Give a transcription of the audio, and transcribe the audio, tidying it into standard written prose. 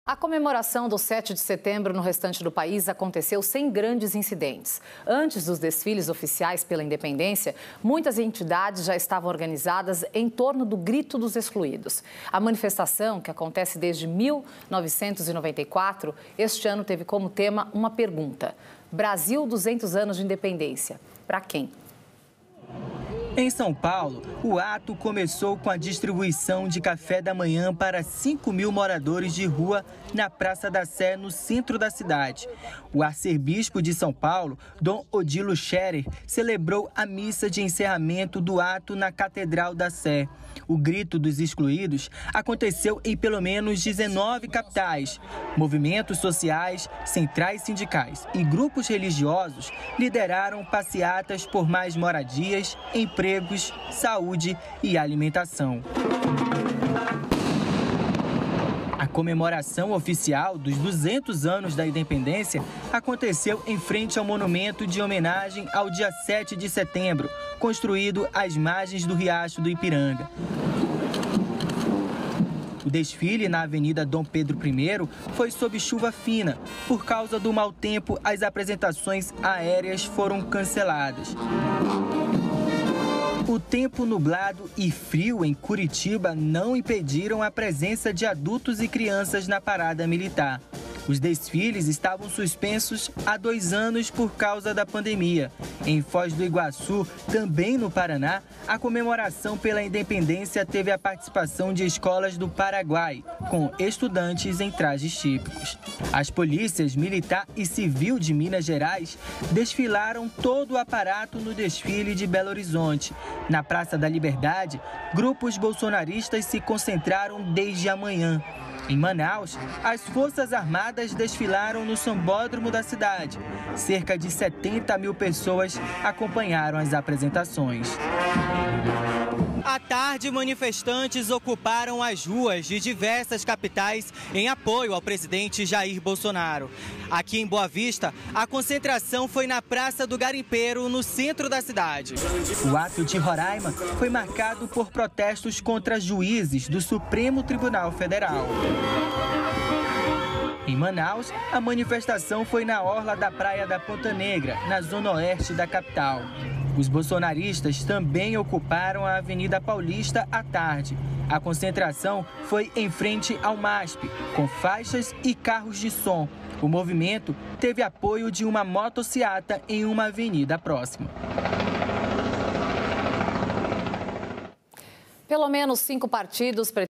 A comemoração do 7 de setembro no restante do país aconteceu sem grandes incidentes. Antes dos desfiles oficiais pela independência, muitas entidades já estavam organizadas em torno do Grito dos Excluídos. A manifestação, que acontece desde 1994, este ano teve como tema uma pergunta: Brasil, 200 anos de independência. Para quem? Em São Paulo, o ato começou com a distribuição de café da manhã para 5.000 moradores de rua na Praça da Sé, no centro da cidade. O arcebispo de São Paulo, Dom Odilo Scherer, celebrou a missa de encerramento do ato na Catedral da Sé. O Grito dos Excluídos aconteceu em pelo menos 19 capitais. Movimentos sociais, centrais sindicais e grupos religiosos lideraram passeatas por mais moradias, empregos, saúde e alimentação. A comemoração oficial dos 200 anos da independência aconteceu em frente ao monumento de homenagem ao dia 7 de setembro, construído às margens do Riacho do Ipiranga. O desfile na Avenida Dom Pedro I foi sob chuva fina. Por causa do mau tempo, as apresentações aéreas foram canceladas. O tempo nublado e frio em Curitiba não impediram a presença de adultos e crianças na parada militar. Os desfiles estavam suspensos há 2 anos por causa da pandemia. Em Foz do Iguaçu, também no Paraná, a comemoração pela independência teve a participação de escolas do Paraguai, com estudantes em trajes típicos. As polícias militar e civil de Minas Gerais desfilaram todo o aparato no desfile de Belo Horizonte. Na Praça da Liberdade, grupos bolsonaristas se concentraram desde a manhã. Em Manaus, as Forças Armadas desfilaram no sambódromo da cidade. Cerca de 70.000 pessoas acompanharam as apresentações. À tarde, manifestantes ocuparam as ruas de diversas capitais em apoio ao presidente Jair Bolsonaro. Aqui em Boa Vista, a concentração foi na Praça do Garimpeiro, no centro da cidade. O ato de Roraima foi marcado por protestos contra juízes do Supremo Tribunal Federal. Em Manaus, a manifestação foi na orla da Praia da Ponta Negra, na zona oeste da capital. Os bolsonaristas também ocuparam a Avenida Paulista à tarde. A concentração foi em frente ao MASP, com faixas e carros de som. O movimento teve apoio de uma motociata em uma avenida próxima. Pelo menos 5 partidos